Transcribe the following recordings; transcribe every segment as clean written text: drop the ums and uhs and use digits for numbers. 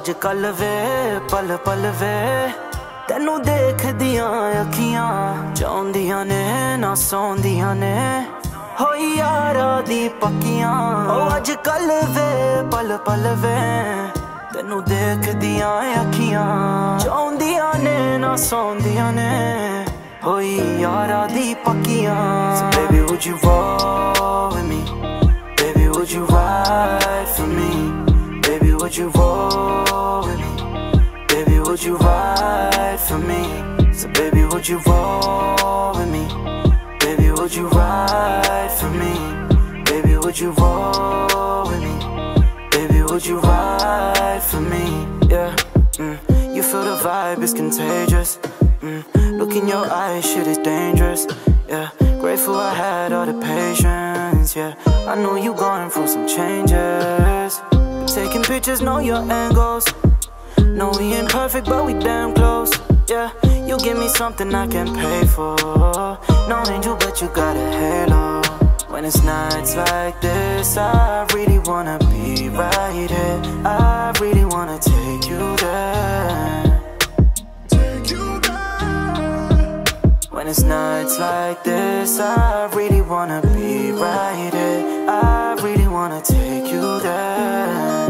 अजकल वे पल पल वे तेनू देखदियां अखियां चाहुंदियां ने ना सौंदियां ने होई यारा दी पक्कियां। अजकल वे पल पल वे तेनू देखदियां अखियां चाहुंदियां ने ना सौंदियां ने होई यारा दी पक्कियां। So baby would you roll with me? Baby would you ride for me? Baby would you roll with me? Baby would you ride for me? So baby would you roll with me? Baby would you ride for me? Baby would you roll with me? Baby would you ride for me? Yeah, you feel the vibe, it's contagious. Look in your eyes, shit is dangerous. Yeah, grateful I had all the patience. Yeah, I know you going through some changes. Taking pictures, know your angles. No, we ain't perfect, but we damn close. Yeah, you give me something I can pay for. No angel, but you got a halo. When it's nights like this, I really wanna be right here. I really wanna take you there. When it's nights like this, I really wanna be right here. I really wanna take you there.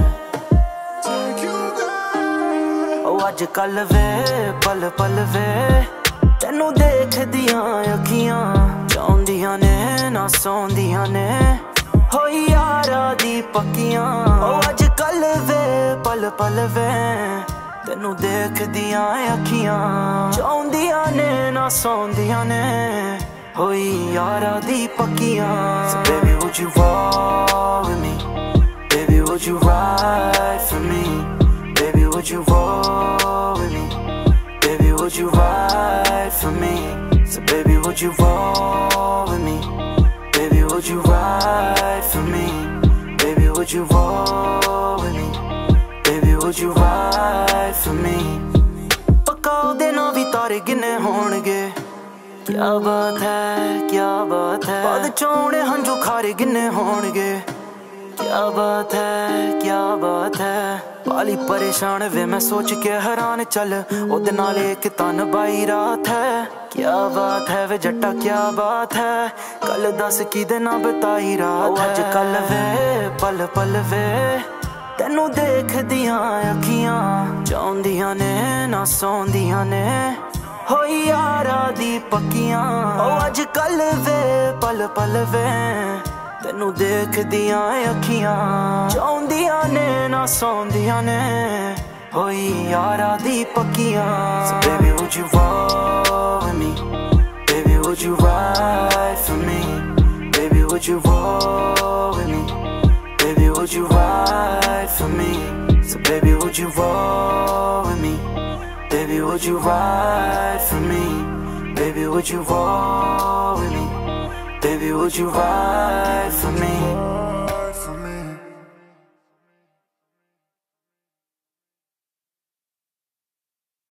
अजकल वे पल पल वे तेनू देखदियां अखियां चाहुंदियां ने ना सौंदियां ने होई यारा दी पक्कियां। अजकल वे पल पल वे तेनू देखदियां अखियां चाहुंदियां ने ना सौंदियां ने होई यारा दी पक्कियां। So baby would you roll with me? Baby would you ride for me? Baby would you roll with me? Baby would you ride for me? So baby would you roll with me? Baby would you ride for me? Baby would you roll with me? Baby would you ride for me? पक्का ओदे नाल we तारे गिने होणगे। क्या बात है क्या बात है बाद चोणे हंझू खारे गिने होणगे। क्या बात है क्या बात है बाली परेशान वे मैं सोच के हैरान चल ओदे नाल एक तन बाई रात है। क्या बात है वे जट्टा क्या बात है कल दस किदे ना बताई रात है। अजकल वे पल पल वे तेनू देखदियां अखियां चाहुंदियां ने ना सौंदियां ने होई यारा दी पक्कियां। अजकल वे पल पल वे तेनू देखदियां अखियां चाहुंदियां ने ना सौंदियां ने होई यारा दी पक्कियां। So baby would you roll with me? Baby would you ride for me? Baby would you roll with me? Baby would you ride for me? So baby would you roll with me? Baby would you ride for me? Baby would you roll with me? Baby would you ride for me?